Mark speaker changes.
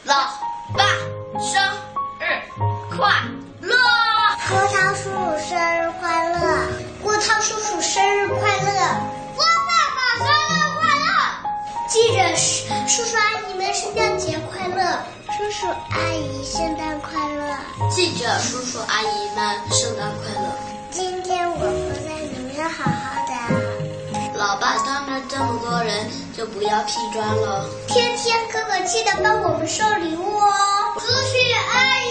Speaker 1: 老爸生日快乐！
Speaker 2: 郭涛叔叔生日快乐！郭涛叔叔生日快乐！
Speaker 1: 郭爸爸生日快乐！
Speaker 2: 记者叔叔阿姨们圣诞节快乐！叔叔阿姨圣诞快乐！
Speaker 1: 记者叔叔阿姨们圣诞快乐！
Speaker 2: 今天我会在里面好好的。
Speaker 1: 老爸他们这么多人，就不要劈砖了。
Speaker 2: 天天哥哥记得帮我们收礼物哦。
Speaker 1: 出去阿姨。